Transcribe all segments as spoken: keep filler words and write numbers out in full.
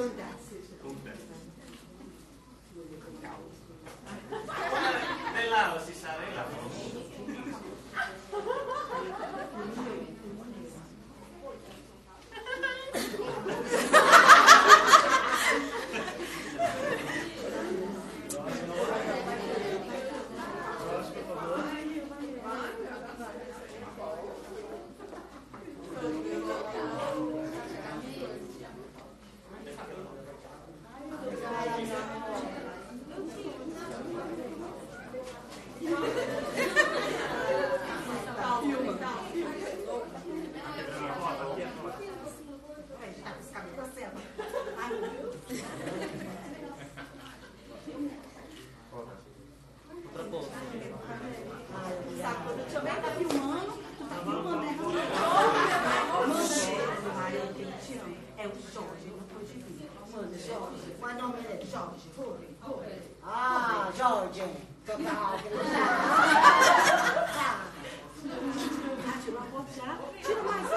Dell'Ao si sa, dell'Ao. Ah, Jorge, total. Tira uma foto já. Tira mais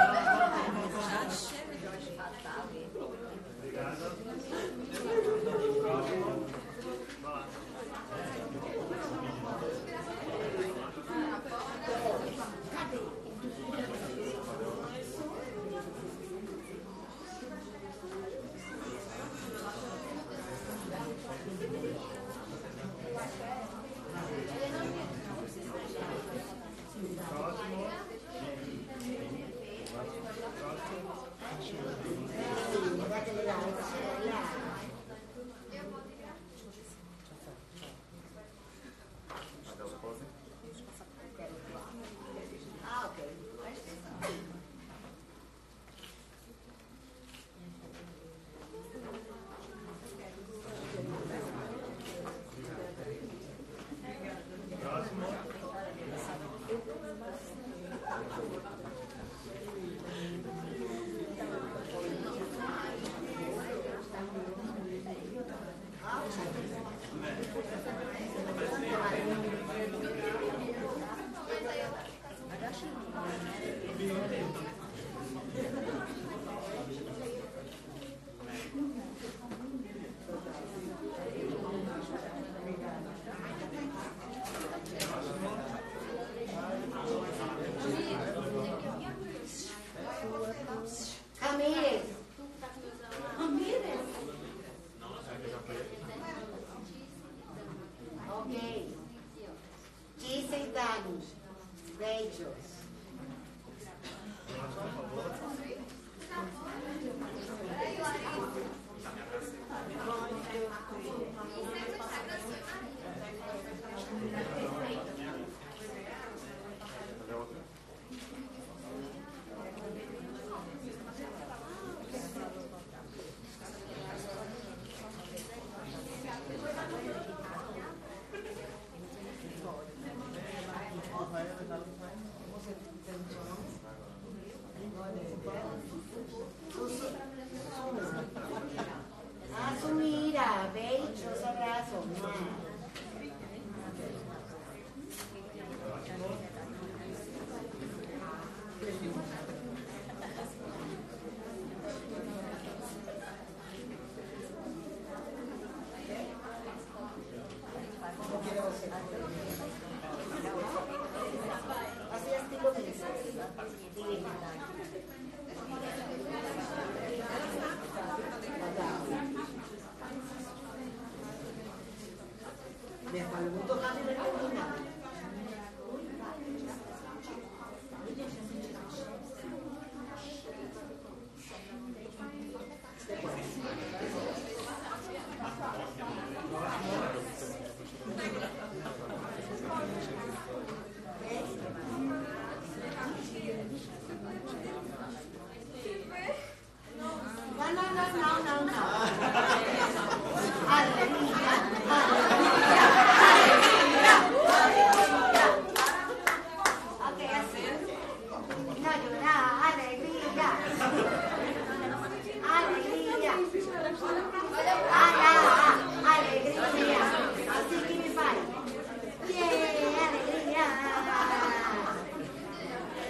Assumira, beijos, abraços. Así estilo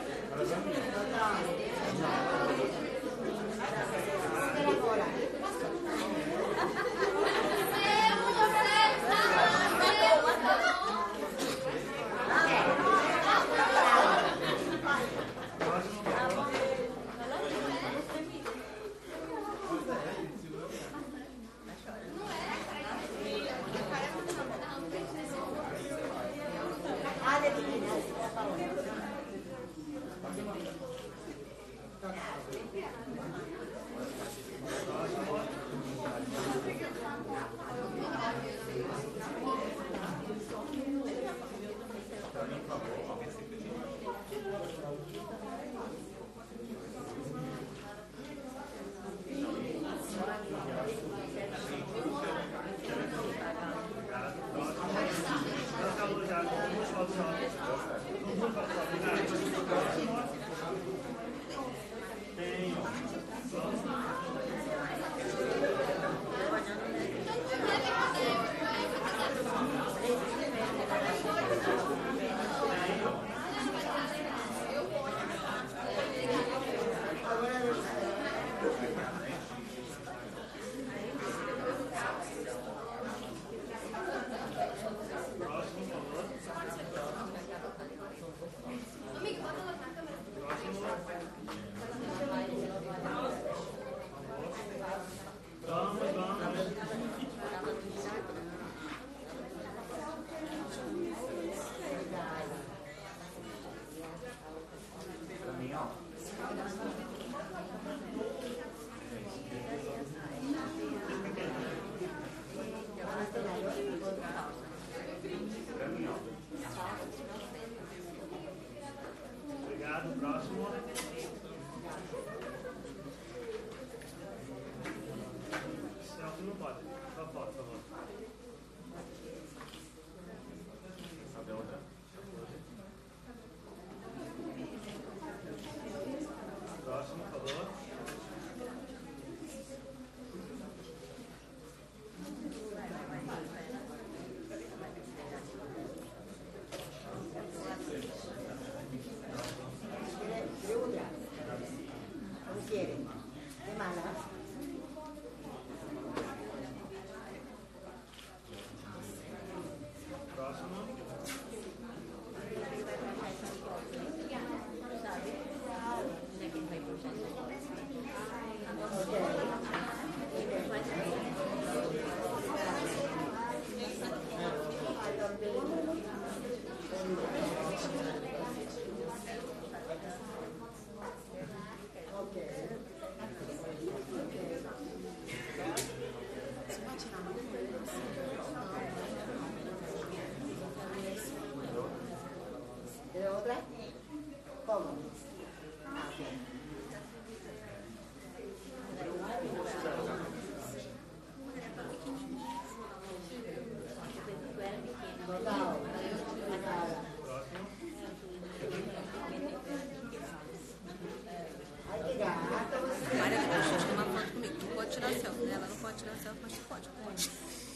Espera agora. tirar selfie, né? Ela não pode tirar selfie, mas pode. Pode.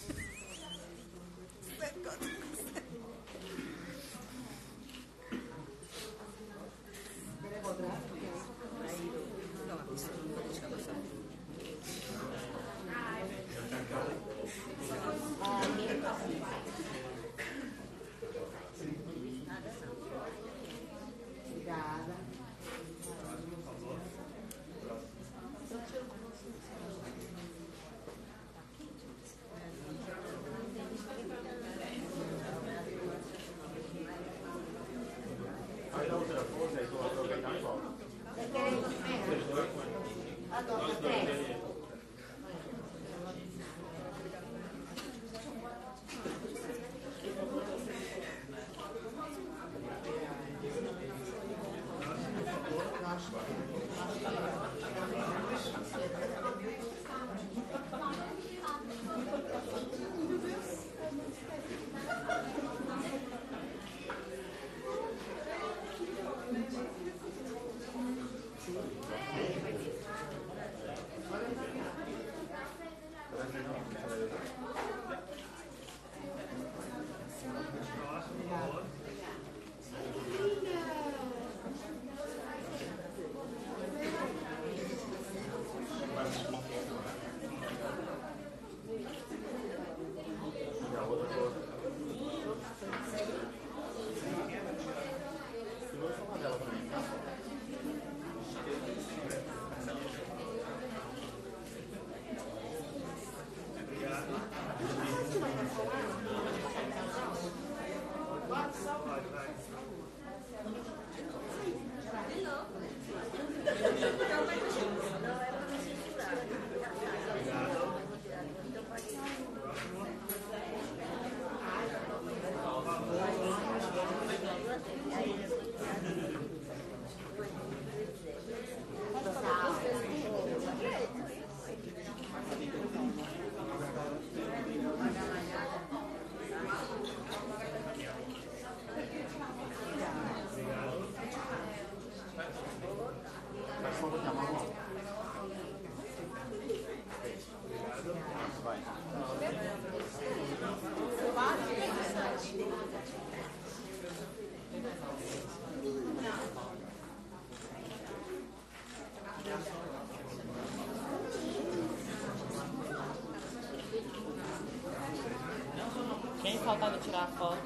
Quem faltava tirar a foto?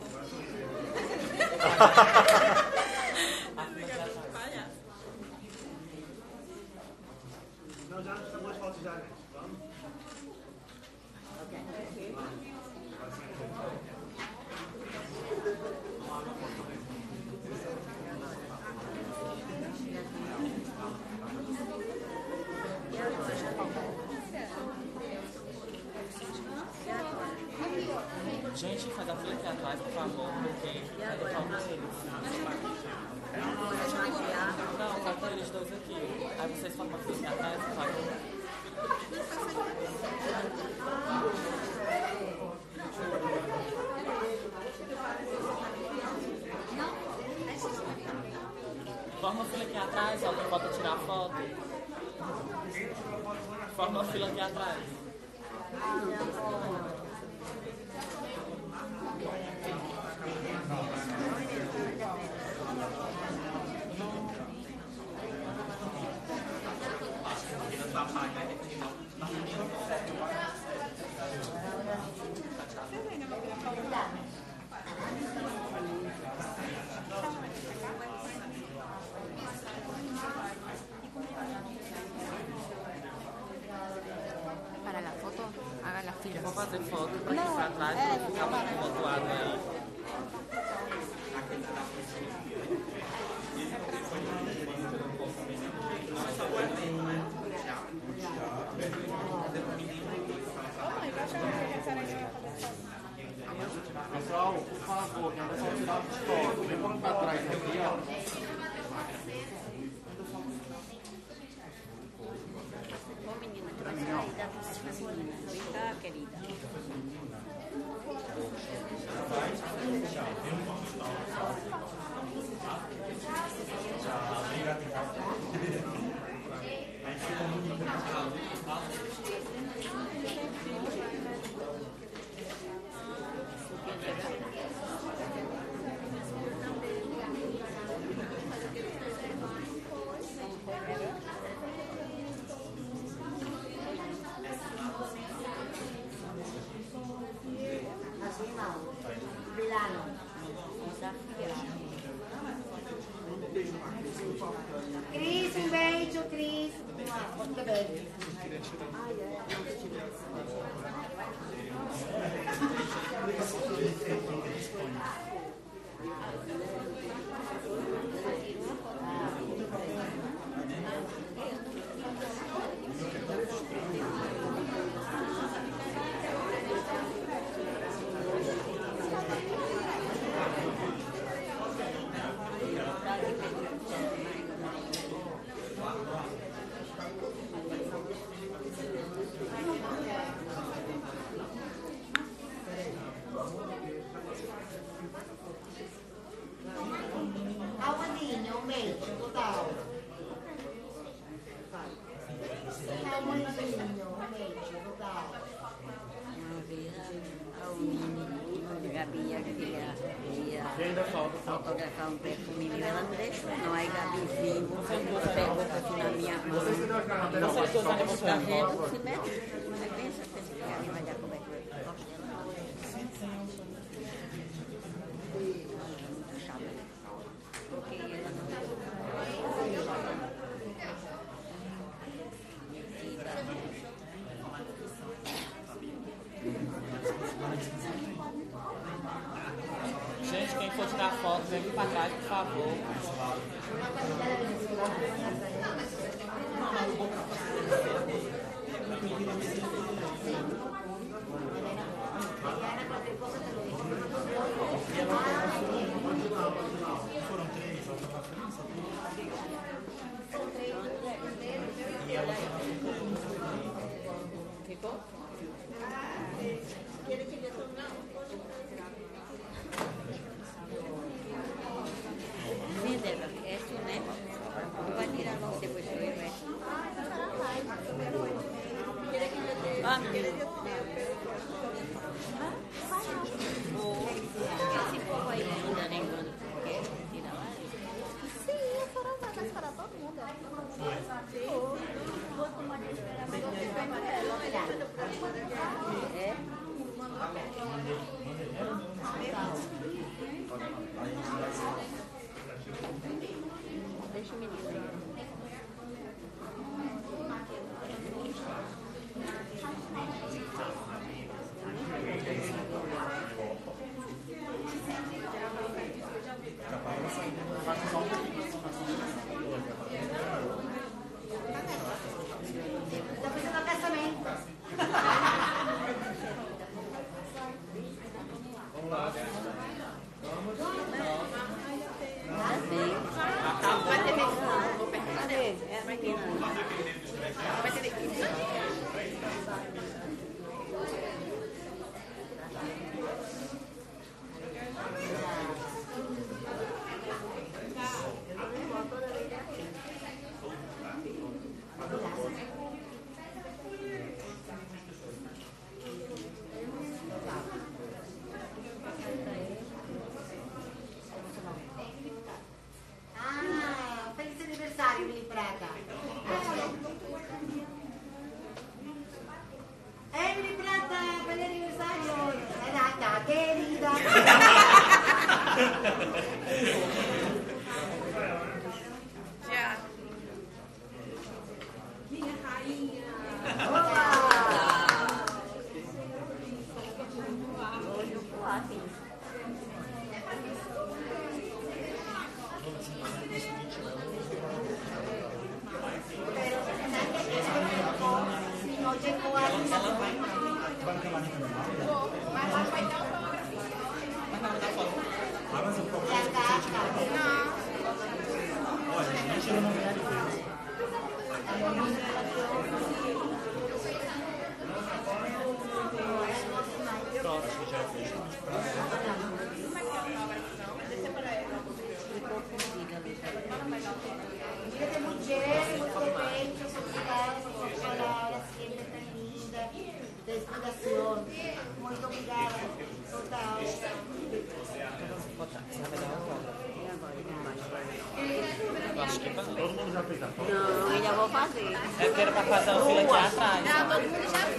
Não, já estão mais fotos já, né? Vamos? Gente, faz a fila aqui atrás, por favor, porque ainda falta eles. Não, falta eles dois aqui. Aí vocês fazem uma fila aqui atrás, por favor. Forma uma fila aqui atrás, alguém falta tirar a foto. Forma uma fila aqui atrás. Para la foto, haga la fila. Eu vou fazer foto pra ir pra trás e vou ficar muito fotoado aí. Pessoal, por favor, quem vai tirar as fotos, vem vamos pra trás aqui, ó. Ô menina, que vai sair da piscina, vem cá, querida. Tchau. Aonde? O mês, total. Aonde? O mês, total. Uma vez a menina, a Gabi ia, ia, ia E ainda falta, falta. fotografar um perfume meu, ela não deixou não. Aí Gabi veio, pegou assim na minha mão. Você se deu a cara dela, Vocês dois ainda vão tirar foto? Não se mete. Aí pensa, pensa que a Gabi vai dar como é que vai. Muito chata. Porque ela Gente, quem for tirar foto, vem aqui pra trás, por favor. ficou? Sim, Débora, é tu, né? Tu vai tirar logo depois que eu ir, vai. Ah, meu Deus. Esse povo aí ainda lembrando que quer tirar lá. Sim, a senhora vai dar para todo mundo. Vou tomar de esperar, mas eu É? Deixa o menino aí. Tá fazendo casamento. Vai ter que... Cadê? É a menina. Vai ter que... Ah, feliz aniversário, Mili Prata. Emily Prata, feliz aniversário. Renata, querida. Já. Minha rainha. Hoje eu vou lá, sim. Não chegou a Dia de mulher, muito bem, obrigada, palavras, sempre tão linda, da explicação. Muito obrigada, total. Eu acho que é pra... Todo mundo já fez a foto. Não, ainda vou fazer. É porque era pra fazer o fila aqui atrás. Já, todo mundo já